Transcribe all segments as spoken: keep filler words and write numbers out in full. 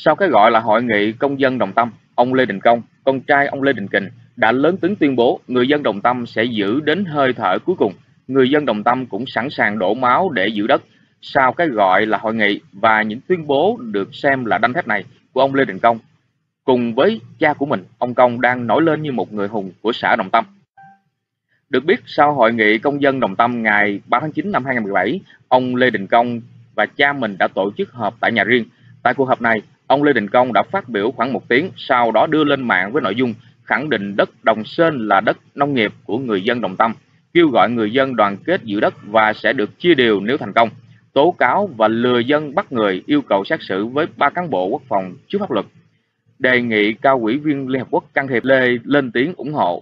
Sau cái gọi là Hội nghị Công dân Đồng Tâm, ông Lê Đình Công, con trai ông Lê Đình Kình, đã lớn tiếng tuyên bố người dân Đồng Tâm sẽ giữ đến hơi thở cuối cùng. Người dân Đồng Tâm cũng sẵn sàng đổ máu để giữ đất. Sau cái gọi là hội nghị và những tuyên bố được xem là đanh thép này của ông Lê Đình Công, cùng với cha của mình, ông Công đang nổi lên như một người hùng của xã Đồng Tâm. Được biết, sau Hội nghị Công dân Đồng Tâm ngày ba tháng chín năm hai nghìn không trăm mười bảy, ông Lê Đình Công và cha mình đã tổ chức họp tại nhà riêng. Tại cuộc họp này, ông Lê Đình Công đã phát biểu khoảng một tiếng, sau đó đưa lên mạng với nội dung khẳng định đất Đồng Sơn là đất nông nghiệp của người dân Đồng Tâm, kêu gọi người dân đoàn kết giữ đất và sẽ được chia đều nếu thành công, tố cáo và lừa dân bắt người, yêu cầu xét xử với ba cán bộ quốc phòng trước pháp luật, đề nghị cao ủy viên Liên Hợp Quốc can thiệp. Lê lên tiếng ủng hộ.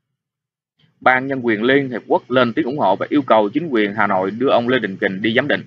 Ban Nhân quyền Liên Hiệp Quốc lên tiếng ủng hộ và yêu cầu chính quyền Hà Nội đưa ông Lê Đình Kình đi giám định.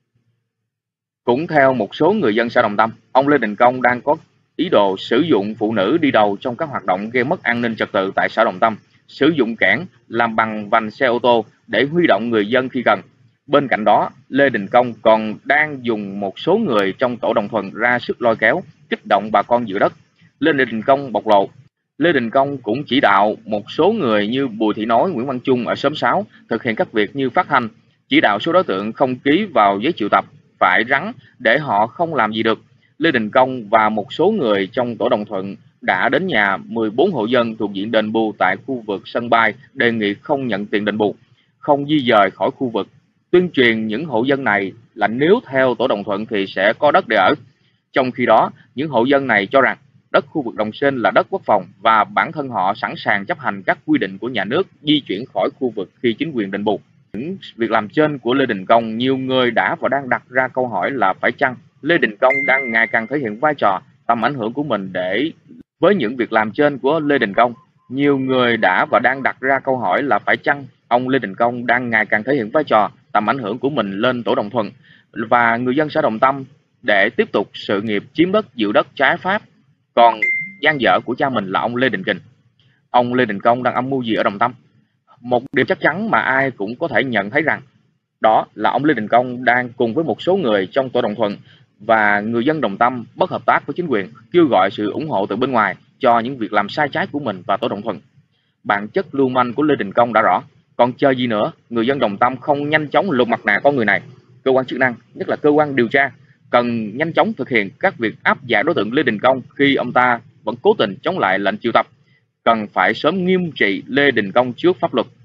Cũng theo một số người dân xã Đồng Tâm, ông Lê Đình Công đang có ý đồ sử dụng phụ nữ đi đầu trong các hoạt động gây mất an ninh trật tự tại xã Đồng Tâm, sử dụng kẽn làm bằng vành xe ô tô để huy động người dân khi cần. Bên cạnh đó, Lê Đình Công còn đang dùng một số người trong tổ đồng thuận ra sức lôi kéo, kích động bà con giữ đất. Lê Đình Công bộc lộ, Lê Đình Công cũng chỉ đạo một số người như Bùi Thị Nói, Nguyễn Văn Trung ở xóm sáu thực hiện các việc như phát hành, chỉ đạo số đối tượng không ký vào giấy triệu tập phải rắn để họ không làm gì được. Lê Đình Công và một số người trong tổ đồng thuận đã đến nhà mười bốn hộ dân thuộc diện đền bù tại khu vực sân bay, đề nghị không nhận tiền đền bù, không di dời khỏi khu vực, tuyên truyền những hộ dân này là nếu theo tổ đồng thuận thì sẽ có đất để ở. Trong khi đó, những hộ dân này cho rằng đất khu vực Đồng Sơn là đất quốc phòng và bản thân họ sẵn sàng chấp hành các quy định của nhà nước di chuyển khỏi khu vực khi chính quyền đền bù. Những việc làm trên của Lê Đình Công, nhiều người đã và đang đặt ra câu hỏi là phải chăng Lê Đình Công đang ngày càng thể hiện vai trò, tầm ảnh hưởng của mình để với những việc làm trên của Lê Đình Công. Nhiều người đã và đang đặt ra câu hỏi là phải chăng ông Lê Đình Công đang ngày càng thể hiện vai trò, tầm ảnh hưởng của mình lên tổ đồng thuận và người dân xã Đồng Tâm để tiếp tục sự nghiệp chiếm đất giữ đất trái pháp. Còn gian dở của cha mình là ông Lê Đình Kình. Ông Lê Đình Công đang âm mưu gì ở Đồng Tâm? Một điều chắc chắn mà ai cũng có thể nhận thấy rằng đó là ông Lê Đình Công đang cùng với một số người trong tổ đồng thuận và người dân Đồng Tâm bất hợp tác với chính quyền, kêu gọi sự ủng hộ từ bên ngoài cho những việc làm sai trái của mình và tổ đồng thuận. Bản chất lưu manh của Lê Đình Công đã rõ, còn chờ gì nữa? Người dân Đồng Tâm không nhanh chóng lột mặt nạ con người này, cơ quan chức năng, nhất là cơ quan điều tra, cần nhanh chóng thực hiện các việc áp giải đối tượng Lê Đình Công khi ông ta vẫn cố tình chống lại lệnh triệu tập. Cần phải sớm nghiêm trị Lê Đình Công trước pháp luật.